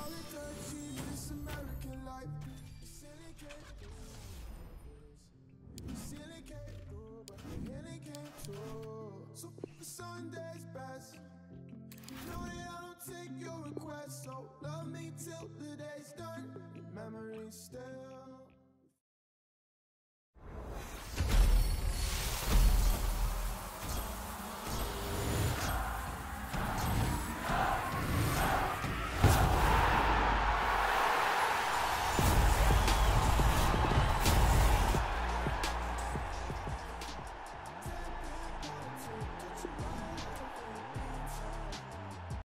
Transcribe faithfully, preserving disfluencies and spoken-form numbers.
call it dirty, this American life. You silly can't do, you silly can't do, but the healing came true. So the Sunday's best. You know that I don't take your requests, so love me till the day's done.